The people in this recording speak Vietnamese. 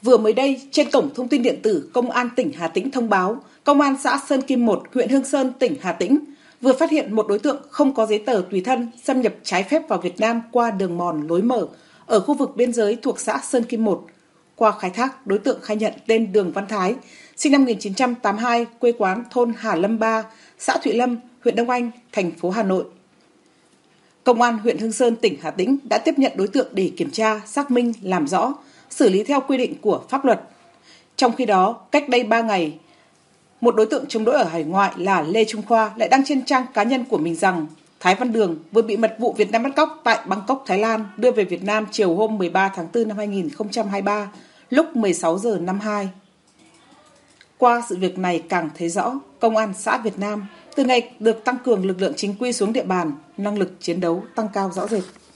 Vừa mới đây, trên cổng thông tin điện tử Công an tỉnh Hà Tĩnh thông báo, Công an xã Sơn Kim 1, huyện Hương Sơn, tỉnh Hà Tĩnh vừa phát hiện một đối tượng không có giấy tờ tùy thân xâm nhập trái phép vào Việt Nam qua đường mòn lối mở ở khu vực biên giới thuộc xã Sơn Kim 1. Qua khai thác, đối tượng khai nhận tên Đường Văn Thái, sinh năm 1982, quê quán thôn Hà Lâm 3, xã Thụy Lâm, huyện Đông Anh, thành phố Hà Nội. Công an huyện Hương Sơn, tỉnh Hà Tĩnh đã tiếp nhận đối tượng để kiểm tra, xác minh, làm rõ, xử lý theo quy định của pháp luật. Trong khi đó, cách đây 3 ngày, một đối tượng chống đối ở hải ngoại là Lê Trung Khoa lại đăng trên trang cá nhân của mình rằng Thái Văn Đường vừa bị mật vụ Việt Nam bắt cóc tại Bangkok, Thái Lan, đưa về Việt Nam chiều hôm 13 tháng 4 năm 2023, lúc 16 giờ 52. Qua sự việc này càng thấy rõ, Công an xã Việt Nam từ ngày được tăng cường lực lượng chính quy xuống địa bàn, năng lực chiến đấu tăng cao rõ rệt.